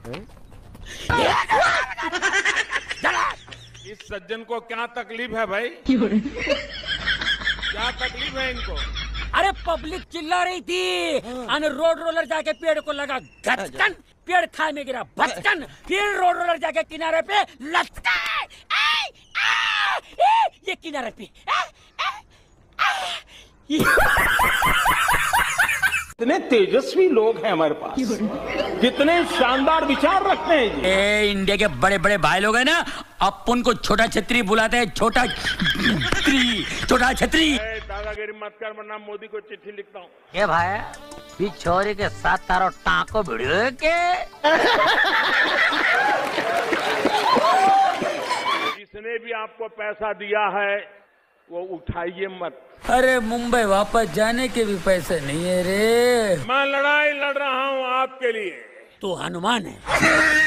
इस सज्जन को क्या तकलीफ है भाई? क्या तकलीफ है इनको? अरे पब्लिक चिल्ला रही थी, रोड रोलर जाके पेड़ को लगा गचकन, पेड़ खाई में गिरा बचकन, फिर रोड रोलर जाके किनारे पे लटका, ये किनारे पे कितने तेजस्वी लोग हैं हमारे पास, कितने शानदार विचार रखते हैं जी। इंडिया के बड़े बड़े भाई लोग हैं ना, अपन को छोटा छतरी बुलाते हैं, छोटा छतरी। दादागिरी मत कर वरना मोदी को चिट्ठी लिखता हूँ। ये भाई छोरी के साथ तारो टाँको भिड़ियो के जिसने भी आपको पैसा दिया है वो उठाइए मत। अरे मुंबई वापस जाने के भी पैसे नहीं है रे। मैं लड़ाई लड़ रहा हूँ आपके लिए। तू हनुमान है।